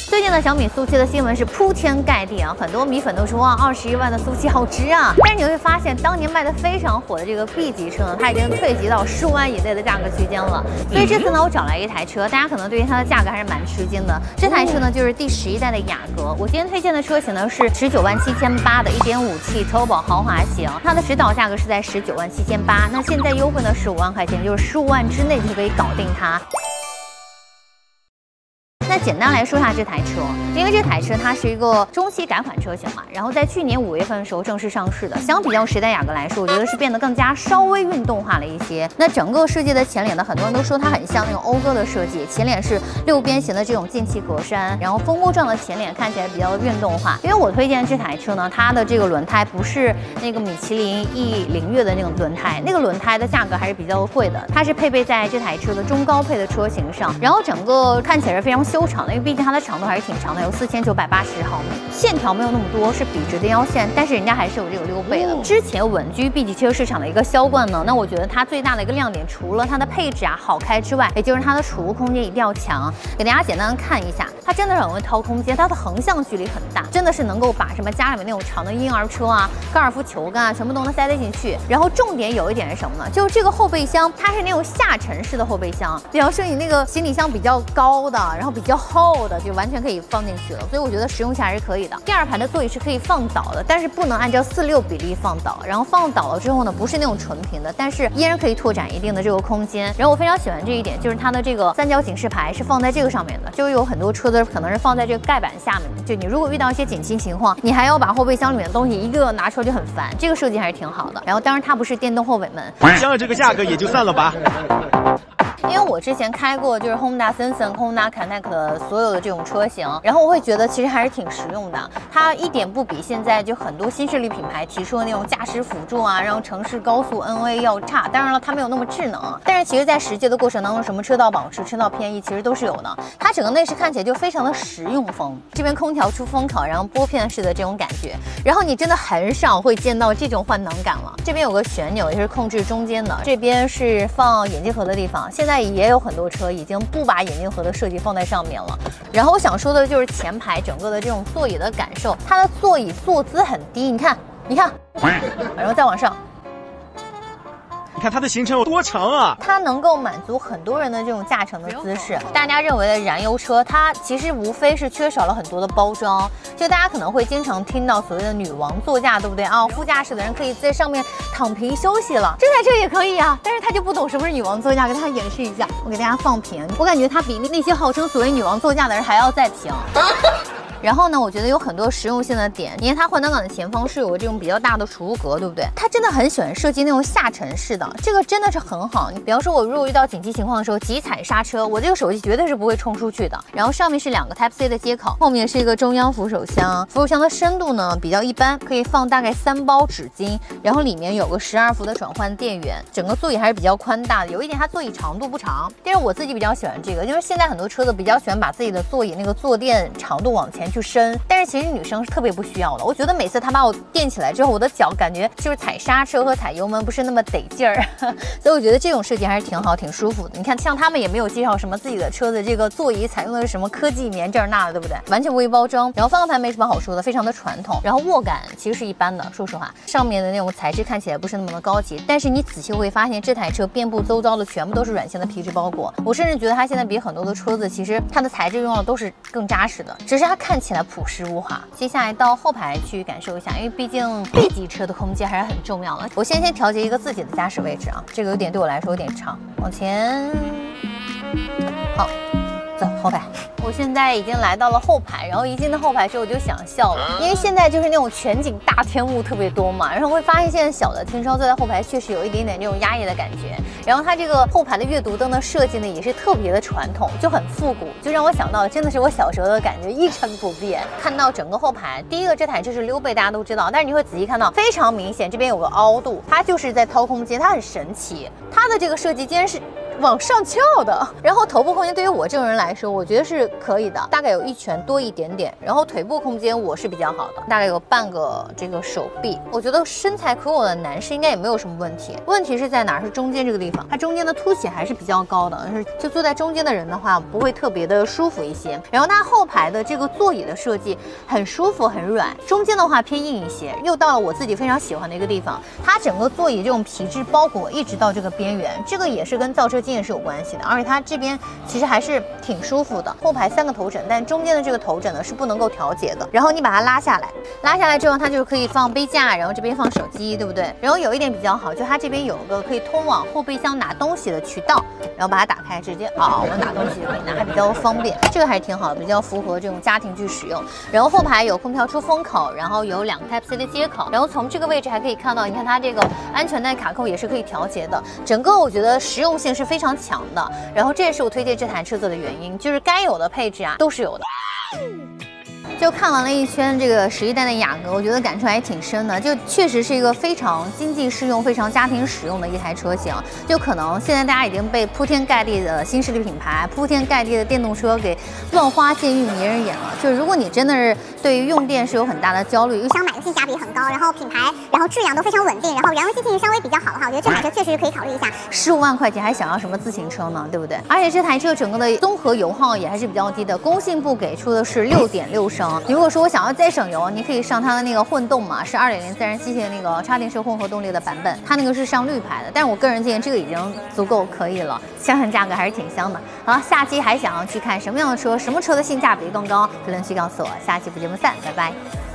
最近呢，小米苏7的新闻是铺天盖地啊，很多米粉都说哇，21万的苏7好值啊。但是你会发现，当年卖的非常火的这个 B 级车呢，它已经退级到15万以内的价格区间了。所以这次呢，我找来一台车，大家可能对于它的价格还是蛮吃惊的。这台车呢，就是第11代的雅阁。我今天推荐的车型呢是19万7800的1.5T Turbo 豪华型，它的指导价格是在19万7800，那现在优惠呢15万块钱，就是15万之内就可以搞定它。那简单来说一下这台车，因为这台车它是一个中期改款车型嘛，然后在去年5月份的时候正式上市的。相比较10代雅阁来说，我觉得是变得更加稍微运动化了一些。那整个设计的前脸呢，很多人都说它很像那种讴歌的设计，前脸是6边形的这种进气格栅，然后蜂窝状的前脸看起来比较运动化。因为我推荐这台车呢，它的这个轮胎不是那个米其林 E 月的那种轮胎，那个轮胎的价格还是比较贵的，它是配备在这台车的中高配的车型上，然后整个看起来是非常修长的，因为毕竟它的长度还是挺长的，有4980毫米，线条没有那么多，是笔直的腰线，但是人家还是有这个溜背的。之前稳居 B 级车市场的一个销冠呢，那我觉得它最大的一个亮点，除了它的配置啊好开之外，也就是它的储物空间一定要强。给大家简单看一下，它真的是很会掏空间，它的横向距离很大，真的是能够把什么家里面那种长的婴儿车啊、高尔夫球杆啊，全部都能塞得进去。然后重点有一点是什么呢？就是这个后备箱，它是那种下沉式的后备箱，比方说你那个行李箱比较高的，然后比较厚的，就完全可以放进去了，所以我觉得实用性还是可以的。第二排的座椅是可以放倒的，但是不能按照4:6比例放倒，然后放倒了之后呢，不是那种纯平的，但是依然可以拓展一定的这个空间。然后我非常喜欢这一点，就是它的这个三角警示牌是放在这个上面的，就有很多车子可能是放在这个盖板下面的，就你如果遇到一些紧急情况，你还要把后备箱里面的东西一个拿出来就很烦，这个设计还是挺好的。然后当然它不是电动后尾门， 想想这个价格也就算了吧。 因为我之前开过就是 Honda Sensing、Honda Connect 的所有的这种车型，然后我会觉得其实还是挺实用的。它一点不比现在就很多新势力品牌提出的那种驾驶辅助啊，让城市高速 NA 要差。当然了，它没有那么智能，但是其实在实际的过程当中，什么车道保持、车道偏移其实都是有的。它整个内饰看起来就非常的实用风，这边空调出风口，然后拨片式的这种感觉，然后你真的很少会见到这种换挡感了。这边有个旋钮，也是控制中间的，这边是放眼镜盒的地方。现在也有很多车已经不把眼镜盒的设计放在上面了。然后我想说的就是前排整个的这种座椅的感受，它的座椅坐姿很低，你看，然后再往上。 你看它的行程有多长啊！ 它能够满足很多人的这种驾乘的姿势。大家认为的燃油车，它其实无非是缺少了很多的包装。就大家可能会经常听到所谓的女王座驾，对不对啊？副驾驶的人可以在上面躺平休息了，这台车也可以啊。但是他就不懂什么是女王座驾，给大家演示一下。我给大家放平，我感觉它比那些号称所谓女王座驾的人还要再平。然后呢，我觉得有很多实用性的点。你看它换挡杆的前方是有这种比较大的储物格，对不对？它真的很喜欢设计那种下沉式的，这个真的是很好。你比方说，我如果遇到紧急情况的时候，急踩刹车，我这个手机绝对是不会冲出去的。然后上面是2个 Type C 的接口，后面是一个中央扶手箱。扶手箱的深度呢比较一般，可以放大概3包纸巾。然后里面有个12伏的转换电源，整个座椅还是比较宽大的。有一点它座椅长度不长，但是我自己比较喜欢这个，因为现在很多车子比较喜欢把自己的座椅那个坐垫长度往前去伸，但是其实女生是特别不需要的。我觉得每次他把我垫起来之后，我的脚感觉就是踩刹车和踩油门不是那么得劲儿，所以我觉得这种设计还是挺好、挺舒服的。你看，像他们也没有介绍什么自己的车的这个座椅采用的是什么科技棉这儿那的，对不对？完全不会包装。然后方向盘没什么好说的，非常的传统。然后握感其实是一般的，说实话，上面的那种材质看起来不是那么的高级，但是你仔细会发现这台车遍布周遭的全部都是软性的皮质包裹。我甚至觉得它现在比很多的车子其实它的材质用的都是更扎实的，只是它看起来朴实无华。接下来到后排去感受一下，因为毕竟 B 级车的空间还是很重要的。我先调节一个自己的驾驶位置啊，这个有点对我来说有点长，往前，好，走后排。我现在已经来到了后排，然后一进到后排之后我就想笑了，因为现在就是那种全景大天幕特别多嘛，然后会发现现在小的停车坐在后排确实有一点点这种压抑的感觉。然后它这个后排的阅读灯的设计呢也是特别的传统，就很复古，就让我想到真的是我小时候的感觉，一成不变。看到整个后排，第一个这台车是溜背，大家都知道，但是你会仔细看到非常明显这边有个凹度，它就是在掏空间，它很神奇。它的这个设计竟然是往上翘的。然后头部空间对于我这种人来说，我觉得是可以的，大概有1拳多一点点。然后腿部空间我是比较好的，大概有半个这个手臂。我觉得身材可我的男士应该也没有什么问题。问题是在哪儿？是中间这个地方，它中间的凸起还是比较高的，就坐在中间的人的话，不会特别的舒服一些。然后它后排的这个座椅的设计很舒服，很软，中间的话偏硬一些。又到了我自己非常喜欢的一个地方，它整个座椅这种皮质包裹一直到这个边缘，这个也是跟造车经验是有关系的。而且它这边其实还是挺舒服的，后排3个头枕，但中间的这个头枕呢是不能够调节的。然后你把它拉下来之后，它就是可以放杯架，然后这边放手机，对不对？然后有一点比较好，就它这边有个可以通往后备箱拿东西的渠道，然后把它打开，直接我拿东西就可以拿，还比较方便。这个还是挺好的，比较符合这种家庭去使用。然后后排有空调出风口，然后有2个 Type C 的接口，然后从这个位置还可以看到，你看它这个安全带卡扣也是可以调节的。整个我觉得实用性是非常强的。然后这也是我推荐这台车子的原因，就是该有的配置啊都是有的。就看完了一圈这个11代的雅阁，我觉得感触还挺深的。就确实是一个非常经济适用、非常家庭使用的一台车型。就可能现在大家已经被铺天盖地的新势力品牌、铺天盖地的电动车给乱花渐欲迷人眼了。就如果你真的是对于用电是有很大的焦虑， 想买的性价比很高，然后品牌，然后质量都非常稳定，然后燃油经济稍微比较好的话，我觉得这台车确实是可以考虑一下。 15万块钱还想要什么自行车呢？对不对？而且这台车整个的综合油耗也还是比较低的，工信部给出的是6.6升。你如果说我想要再省油，你可以上它的那个混动嘛，是2.0自然吸气的那个插电式混合动力的版本，它那个是上绿牌的，但是我个人建议这个已经足够可以了，想想价格还是挺香的。好，下期还想要去看什么样的车，什么车的性价比更高？评论区告诉我，下期不见不散，拜拜。